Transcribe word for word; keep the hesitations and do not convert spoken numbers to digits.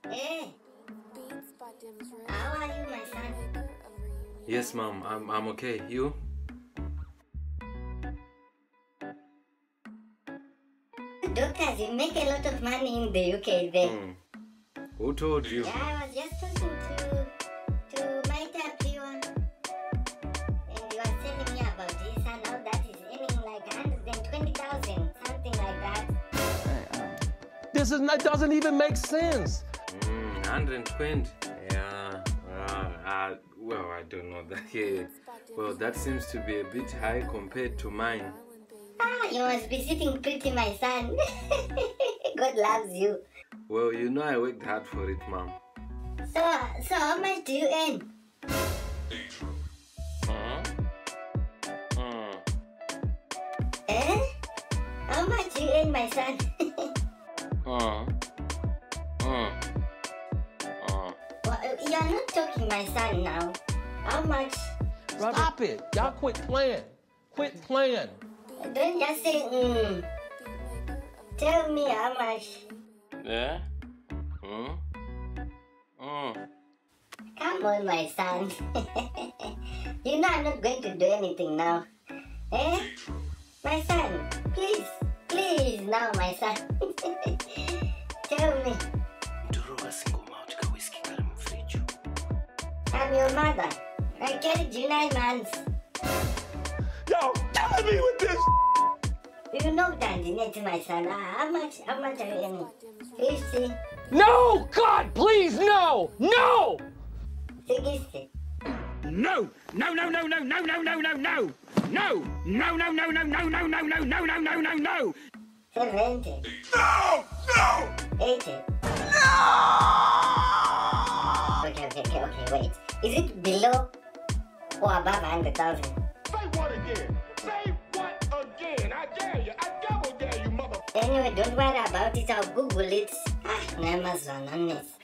Hey, how are you, my son? Yes, mom. I'm I'm okay. You? Doctors, you make a lot of money in the U K there. Mm. Who told you? Yeah, I was just talking to to my tapiwa, and he was telling me about this and how that is earning like one hundred twenty thousand, something like that. Hey, um, this is not, doesn't even make sense. Mm, one hundred twenty. Yeah. Uh, uh, well, I don't know that. Yeah. Well, that seems to be a bit high compared to mine. Ah, you must be sitting pretty, my son. God loves you. Well, you know I worked hard for it, mom. So, so how much do you earn? Uh, uh, Eh? How much do you earn, my son? uh, uh, uh. Well, you are not talking, my son, now. How much? Stop it. Y'all quit playing. Quit playing. Don't just say, mm. Tell me how much. Yeah? Hmm? Hmm. Come on, my son. You know I'm not going to do anything now. Eh? My son, please, please now, my son. Tell me. I'm your mother. I carried you nine months. Y'all killing me with this. You know that, Jeanette, my son. Ah, how much, how much are you earning? fifty? No! God, please, no! No! sixty? No! No, no, no, no, no, no, no, no, no! No! No, no, no, no, no, no, no, no, no, no, no, no, no! seventy? No! No! eighty? Okay, okay, okay, okay, wait. Is it below or above one hundred thousand? Say what again? Say what again? I dare you. I double dare you, mother. Anyway, don't worry about it. I'll Google it. Ah, numbers are honest.